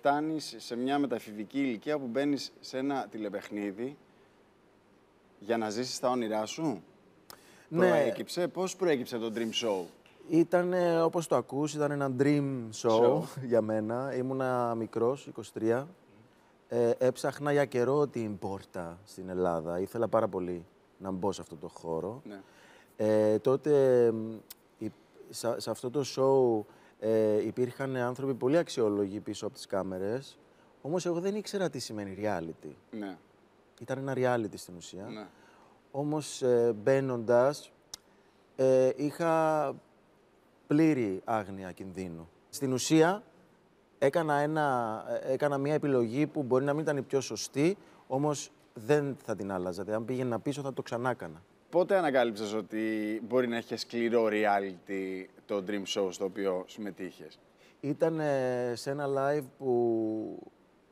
φτάνεις σε μια μεταφηβική ηλικία που μπαίνεις σε ένα τηλεπαιχνίδι για να ζήσεις τα όνειρά σου. Ναι. Προέκυψε. Πώς προέκυψε το Dream Show? Ήταν, όπως το ακούς, ήταν ένα dream show για μένα. Ήμουνα μικρός, 23. Έψαχνα για καιρό την πόρτα στην Ελλάδα. Ήθελα πάρα πολύ να μπω σε αυτό το χώρο. Ναι. Τότε, σε αυτό το show υπήρχαν άνθρωποι πολύ αξιόλογοι πίσω από τις κάμερες. Όμως εγώ δεν ήξερα τι σημαίνει reality. Ναι. Ήταν ένα reality στην ουσία. Ναι. Όμως μπαίνοντας, είχα πλήρη άγνοια κινδύνου. Στην ουσία, έκανα μια επιλογή που μπορεί να μην ήταν η πιο σωστή, όμως δεν θα την άλλαζα. Αν πήγαινα πίσω θα το ξανά έκανα. Πότε ανακάλυψες ότι μπορεί να έχει σκληρό reality το Dream Show στο οποίο συμμετείχες? Ήταν σε ένα live που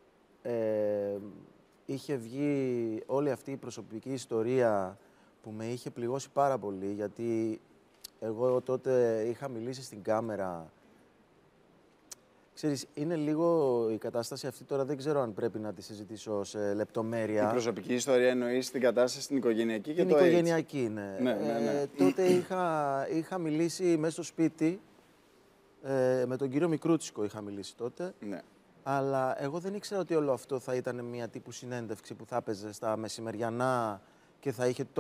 είχε βγει όλη αυτή η προσωπική ιστορία που με είχε πληγώσει πάρα πολύ, γιατί εγώ τότε είχα μιλήσει στην κάμερα. Ξέρεις, είναι λίγο η κατάσταση αυτή τώρα, δεν ξέρω αν πρέπει να τη συζητήσω σε λεπτομέρεια. Η προσωπική ιστορία εννοείς την κατάσταση στην οικογενειακή και την το AIDS? οικογενειακή, ναι. Ναι. Τότε είχα μιλήσει μέσα στο σπίτι, με τον κύριο Μικρούτσικο είχα μιλήσει τότε. Ναι. Αλλά εγώ δεν ήξερα ότι όλο αυτό θα ήταν μια τύπου συνέντευξη που θα έπαιζε στα μεσημεριανά και θα είχε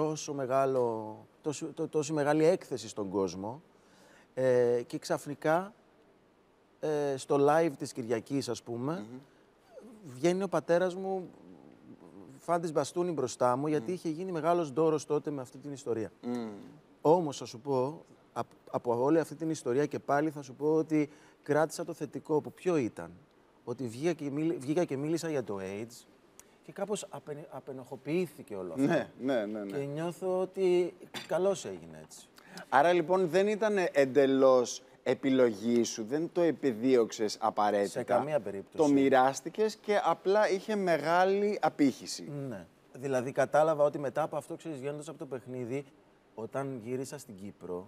τόσο μεγάλη έκθεση στον κόσμο. Και ξαφνικά, στο live της Κυριακής, ας πούμε, βγαίνει ο πατέρας μου φάντης μπαστούνι μπροστά μου, γιατί είχε γίνει μεγάλος ντόρος τότε με αυτή την ιστορία. Όμως, θα σου πω, από όλη αυτή την ιστορία και πάλι θα σου πω ότι κράτησα το θετικό, που ποιο ήταν? Ότι βγήκα και μίλησα για το AIDS και κάπως απενοχοποιήθηκε όλο αυτό. Ναι. Και νιώθω ότι καλώς έγινε έτσι. Άρα λοιπόν δεν ήταν εντελώς επιλογή σου, δεν το επιδίωξες απαραίτητα. Σε καμία περίπτωση. Το μοιράστηκες και απλά είχε μεγάλη απήχηση. Ναι. Δηλαδή κατάλαβα ότι μετά από αυτό, ξέρεις, βγαίνοντας από το παιχνίδι, όταν γύρισα στην Κύπρο,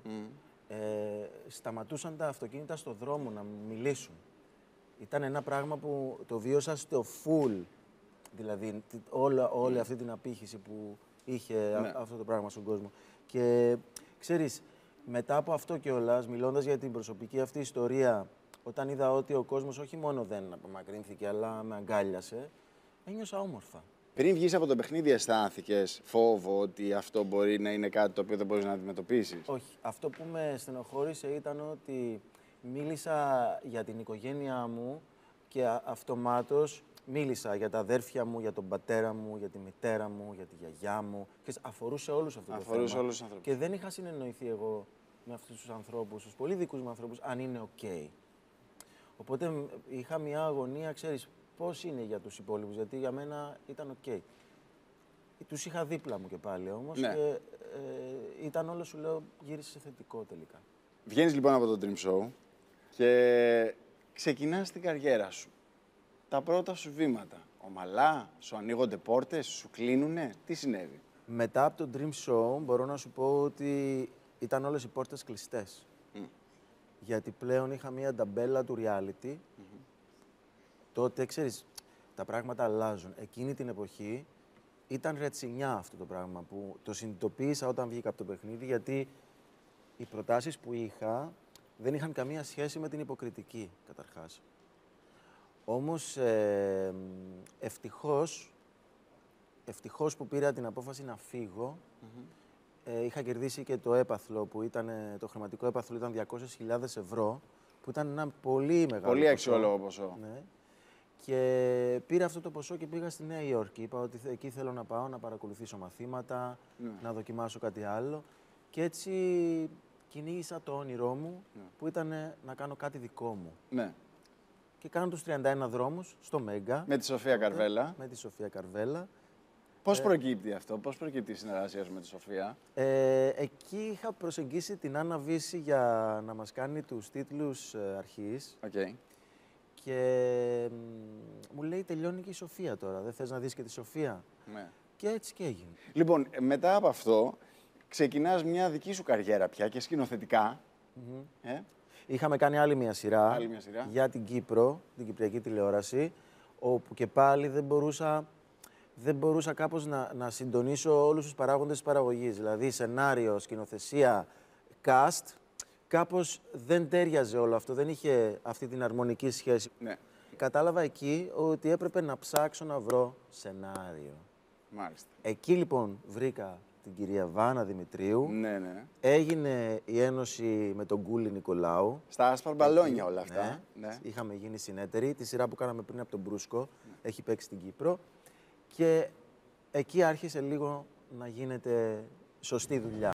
σταματούσαν τα αυτοκίνητα στο δρόμο να μιλήσουν. Ήταν ένα πράγμα που το βίωσα στο full, δηλαδή όλη αυτή την απήχηση που είχε αυτό το πράγμα στον κόσμο. Και ξέρεις, μετά από αυτό κιόλας, μιλώντας για την προσωπική αυτή ιστορία, όταν είδα ότι ο κόσμος όχι μόνο δεν απομακρύνθηκε, αλλά με αγκάλιασε, ένιωσα όμορφα. Πριν βγεις από το παιχνίδι, αισθάνθηκες φόβο ότι αυτό μπορεί να είναι κάτι το οποίο δεν μπορείς να αντιμετωπίσεις? Όχι. Αυτό που με στενοχώρησε ήταν ότι μίλησα για την οικογένειά μου και αυτομάτως μίλησα για τα αδέρφια μου, για τον πατέρα μου, για τη μητέρα μου, για τη γιαγιά μου. Και αφορούσε όλους αυτό το θέμα. Αφορούσε όλους τους ανθρώπους. Και δεν είχα συνεννοηθεί εγώ με αυτούς τους ανθρώπους, τους πολύ δικούς μου ανθρώπους, αν είναι OK. Οπότε είχα μια αγωνία, ξέρεις, πώς είναι για τους υπόλοιπους, γιατί για μένα ήταν OK. Τους είχα δίπλα μου και πάλι όμως, και ήταν όλο, σου λέω, γύρισε σε θετικό τελικά. Βγαίνεις λοιπόν από το Dream Show και ξεκινάς την καριέρα σου. Τα πρώτα σου βήματα, ομαλά, σου ανοίγονται πόρτες, σου κλείνουνε, τι συνέβη? Μετά από το Dream Show μπορώ να σου πω ότι ήταν όλες οι πόρτες κλειστές. Γιατί πλέον είχα μία ταμπέλα του reality. Τότε, ξέρεις, τα πράγματα αλλάζουν. Εκείνη την εποχή ήταν ρετσινιά αυτό το πράγμα που το συνειδητοποίησα όταν βγήκα από το παιχνίδι, γιατί οι προτάσεις που είχα δεν είχαν καμία σχέση με την υποκριτική, καταρχάς. Όμως, ευτυχώς που πήρα την απόφαση να φύγω. Είχα κερδίσει και το έπαθλο, που ήταν, το χρηματικό έπαθλο ήταν 200.000 ευρώ, που ήταν ένα πολύ μεγάλο πολύ αξιόλογο ποσό. Ναι. Και πήρα αυτό το ποσό και πήγα στη Νέα Υόρκη. Είπα ότι εκεί θέλω να πάω να παρακολουθήσω μαθήματα, να δοκιμάσω κάτι άλλο. Και έτσι κυνήγησα το όνειρό μου, που ήταν να κάνω κάτι δικό μου. Ναι. Και κάνω τους 31 δρόμους στο Μέγκα. Με τη Σοφία Καρβέλα. Με τη Σοφία Καρβέλα. Πώς προκύπτει αυτό, πώς προκύπτει η συνεργασία σου με τη Σοφία? Εκεί είχα προσεγγίσει την Άννα Βύση για να μας κάνει τους τίτλους αρχής. Και μου λέει, τελειώνει και η Σοφία τώρα, δεν θες να δεις και τη Σοφία? Ναι. Και έτσι και έγινε. Λοιπόν, μετά από αυτό, ξεκινάς μια δική σου καριέρα πια και σκηνοθετικά. Είχαμε κάνει άλλη μια σειρά, Άλλη μια σειρά. για την Κύπρο, την Κυπριακή τηλεόραση, όπου και πάλι δεν μπορούσα κάπως να συντονίσω όλους τους παράγοντες της παραγωγής. Δηλαδή, σενάριο, σκηνοθεσία, cast, κάπως δεν τέριαζε όλο αυτό, δεν είχε αυτή την αρμονική σχέση. Ναι, Κατάλαβα εκεί ότι έπρεπε να ψάξω να βρω σενάριο. μάλιστα. Εκεί λοιπόν βρήκα την κυρία Βάνα Δημητρίου. Ναι, ναι. Έγινε η ένωση με τον Κούλη Νικολάου. Στα άσπρα μπαλόνια όλα αυτά. Ναι. Ναι. Είχαμε γίνει συνέτεροι. Τη σειρά που κάναμε πριν από τον Μπρούσκο έχει παίξει στην Κύπρο. Και εκεί άρχισε λίγο να γίνεται σωστή δουλειά.